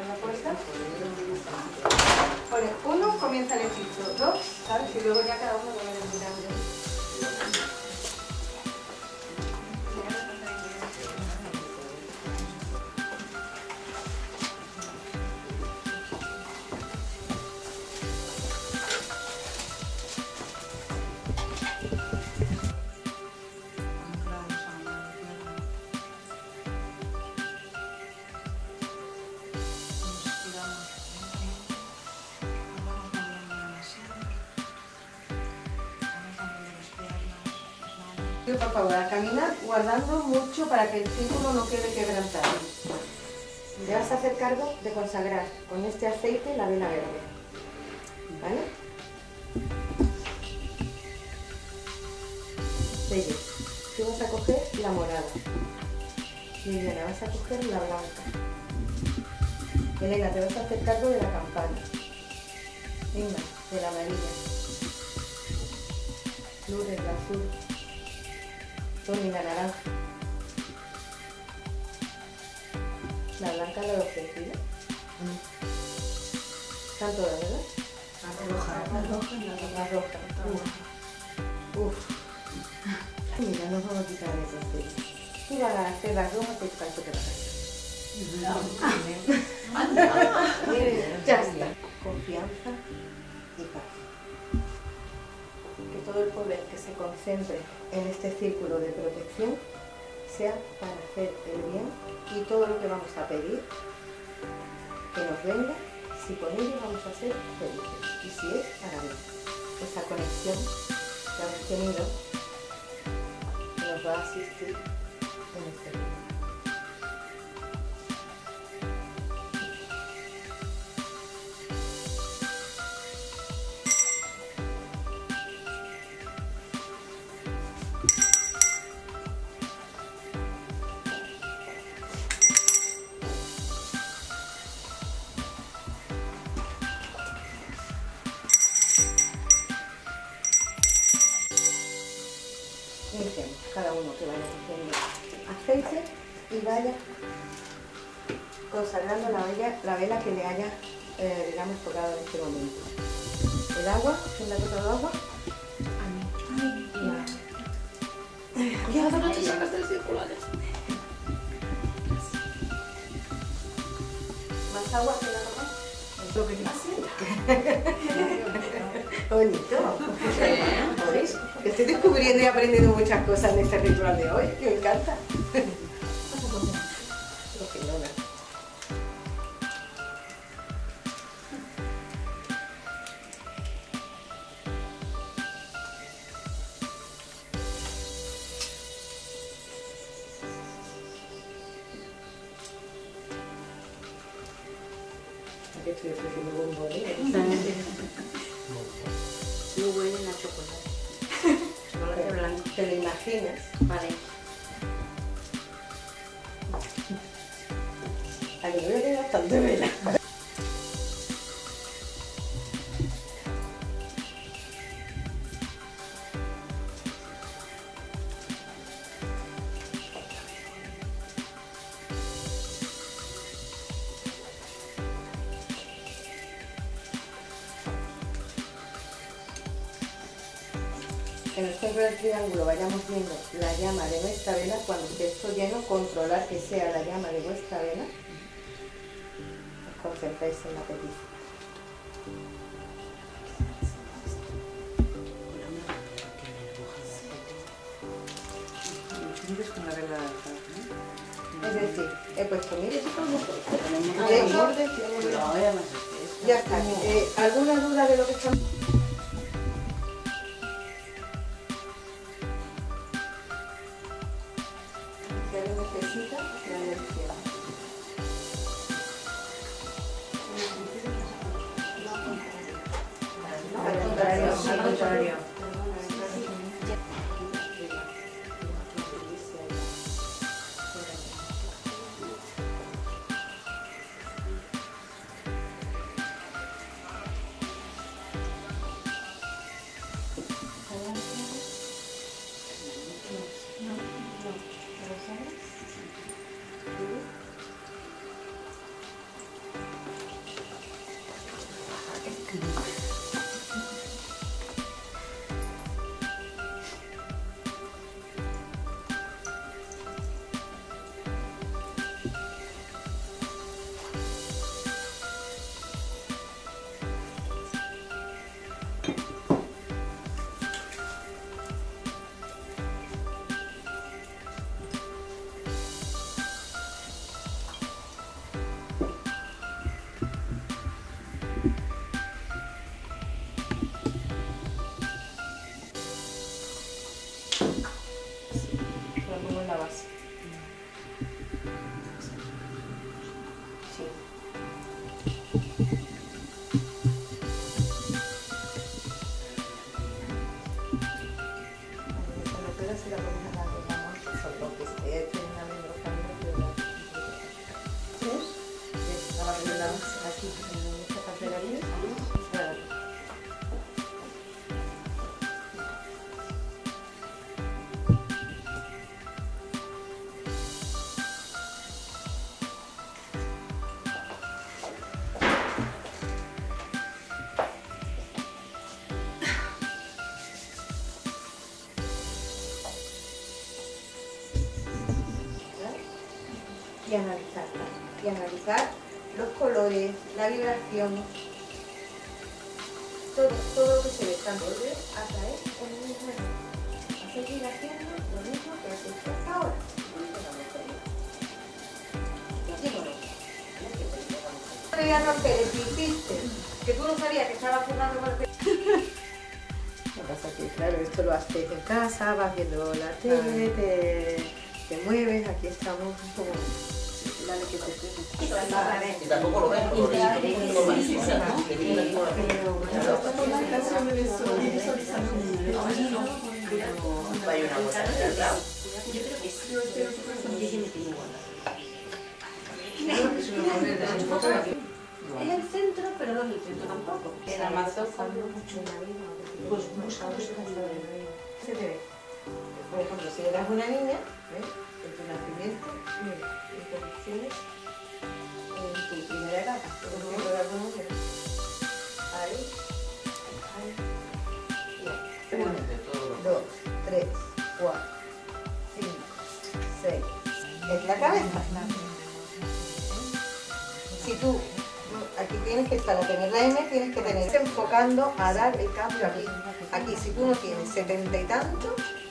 en la puerta. Pone 1, comienza el hechizo. 2, ¿sabes? Y luego ya cada uno lo va eliminando. Por favor, a caminar guardando mucho para que el círculo no quede quebrantado. Te vas a hacer cargo de consagrar con este aceite la vela verde. ¿Vale? Sigue. Tú vas a coger la morada. Liliana, vas a coger la blanca. Elena, te vas a hacer cargo de la campana. Inma, de la amarilla. Lourdes, la azul. Tony, la naranja. La blanca la he ofrecido. Están todas, ¿verdad? La roja y la roja. Uf. Mira, nos vamos a quitar eso. Tú vas a hacer las rojas y para eso te vas a hacer. Ya está. Confianza y paz. Que todo el poder que se concentre en este círculo de protección sea para hacer el bien y todo lo que vamos a pedir que nos venga, si con ello vamos a ser felices y si es para bien. Esa conexión que hemos tenido nos va a asistir en este día. Iniciemos, cada uno que vaya cogiendo aceite y vaya consagrando la vela que le haya, digamos, tocado en este momento. El agua, ¿quién le ha tocado agua? A mí. ¿Qué hago? No te sacas del circular. ¿Más agua que nada más? Es lo que yo bonito. ¿Veis? Estoy descubriendo y aprendiendo muchas cosas en este ritual de hoy, que me encanta. Aquí estoy ofreciendo bombones. Muy buena la chocolate. Chocolate blanco. ¿Te lo imaginas? Vale. Aquí me voy a quedar bastante vela. En el centro del triángulo vayamos viendo la llama de nuestra vela. Cuando esté esto lleno, controlar que sea la llama de vuestra vela. Os concentréis en la petición. Con la vela de Es decir, he puesto miles y todo. ¿no? De hecho, ya está. ¿Alguna duda de lo que estamos? Si alguien necesita, la energía. Al contrario. la base. Sí. Cuando queda se la pones a la mano, solo que esté terminando los caminos de la... ¿Sí? Aquí, en esta parte de la línea. Y analizar los colores, la vibración, todo lo que se ve, tanto volver a traer el mismo error, a seguir haciendo lo mismo que has hecho hasta ahora. No te voy a romper el que hiciste, que tú no sabías que estabas jugando con el que... Lo que pasa es que, claro, esto lo haces en casa, vas viendo la tele, te mueves, aquí estamos como... Dale que te Y tampoco lo ves, pero hay una cosa de verdad. Yo creo que sí. Es el centro, pero no es el centro tampoco. El Amazon mucho pues busca. Se te ve. Por ejemplo, si eras una niña, ¿ves? En tu nacimiento, interrupciones en tu primera etapa. Por ejemplo, de alguna mujer. Ahí. 1, 2, 3, 4, 5, 6. Es la cabeza. Si tú aquí tienes que, para tener la M, tienes que tener enfocando a dar el cambio aquí. Aquí, si tú no tienes 70 y tantos,